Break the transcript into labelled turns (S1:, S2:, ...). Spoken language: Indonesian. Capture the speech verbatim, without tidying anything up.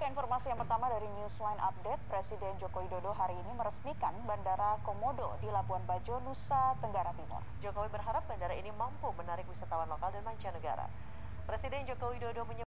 S1: informasi yang pertama dari Newsline Update. Presiden Joko Widodo hari ini meresmikan Bandara Komodo di Labuan Bajo, Nusa Tenggara Timur.
S2: Jokowi berharap bandara ini mampu menarik wisatawan lokal dan mancanegara. Presiden Joko Widodo menyebut